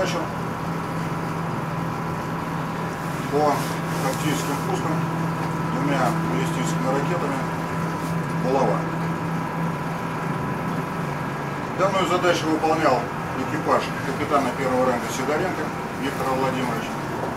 По тактическим пускам двумя баллистическими ракетами «Булава». Данную задачу выполнял экипаж капитана первого ранга Сидоренко Виктора Владимировича.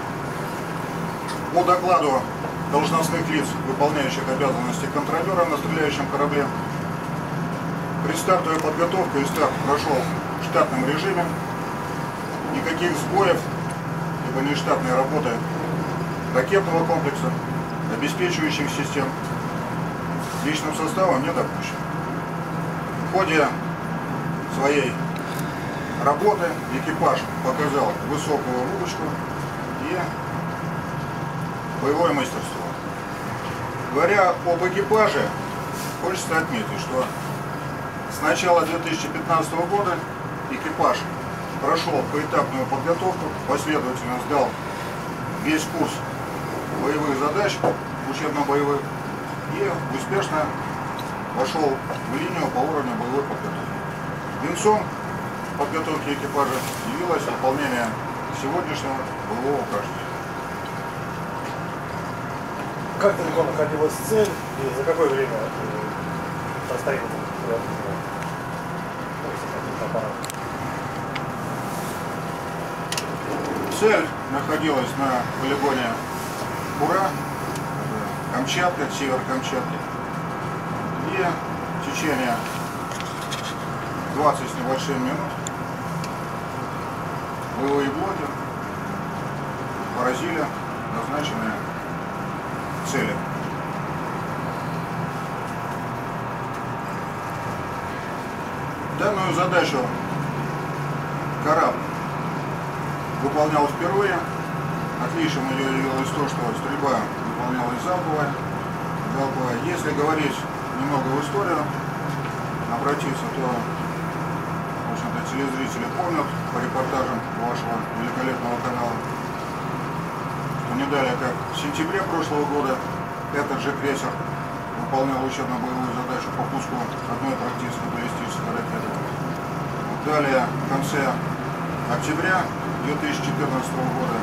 По докладу должностных лиц, выполняющих обязанности контролера на стреляющем корабле, предстартовая подготовка и старт прошел в штатном режиме. Никаких сбоев либо нештатной работы ракетного комплекса, обеспечивающих систем личным составом не допущено. В ходе своей работы экипаж показал высокую выучку и боевое мастерство. Говоря об экипаже, хочется отметить, что с начала 2015 года экипаж прошел поэтапную подготовку, последовательно сдал весь курс боевых задач, учебно-боевых, и успешно вошел в линию по уровню боевой подготовки. Венцом подготовки экипажа явилось выполнение сегодняшнего боевого упражнения. Как далеко находилась цель и за какое время расстояние аппарата? Цель находилась на полигоне Бура, Камчатка, север Камчатки. И в течение 20 с небольшим минут боевые блоки поразили назначенные цели. Данную задачу корабль выполнял впервые. Отличием ее явилось то, что стрельба выполнялась залповая. Если говорить немного в историю, обратиться, то, в общем-то, телезрители помнят по репортажам вашего великолепного канала, что не далее, как в сентябре прошлого года, этот же крейсер выполнял учебно-боевую задачу по пуску одной практически баллистической ракеты. Далее, в конце октября 2014 года,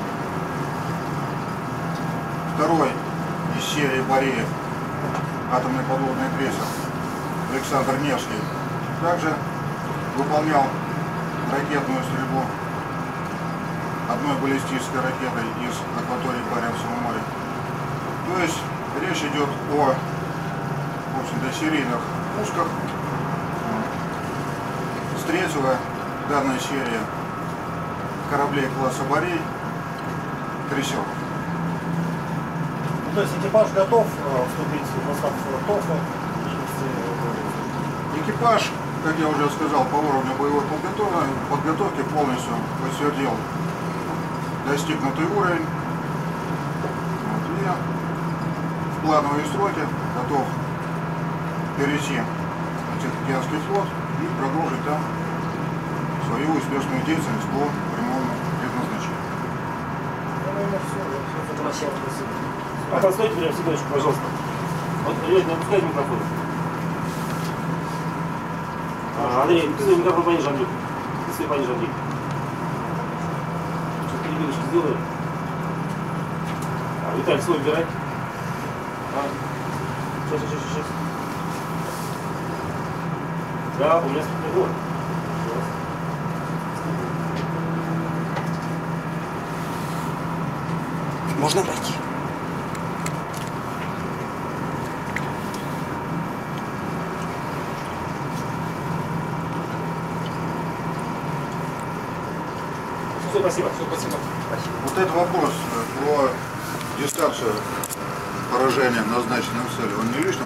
второй из серии Бореев, атомный подводный крейсер Александр Невский, также выполнял ракетную стрельбу одной баллистической ракетой из акватории Баренцева моря. То есть речь идет о, в общем-то, серийных пусках. С третьего данной серии кораблей класса Борей крейсеров. То есть экипаж готов вступить в состав ТОФа? Экипаж, как я уже сказал, по уровню боевой подготовки полностью подтвердил достигнутый уровень. И в плановые сроки готов перейти на Тихоокеанский флот и продолжить там свою успешную деятельность по прямому предназначению. А постойте прямо секундочку, пожалуйста. Вот, ребят, не опускайте микрофон. Андрей, ты свой микрофон пониже, Андрей. Ты свой пониже, Андрей. Сейчас перебилочки сделаю. Виталий, свой убирай. Сейчас. Да, у меня спокойно. Можно пройти? Все, спасибо. Вот этот вопрос про дистанцию поражения назначенной цели, он не лишний.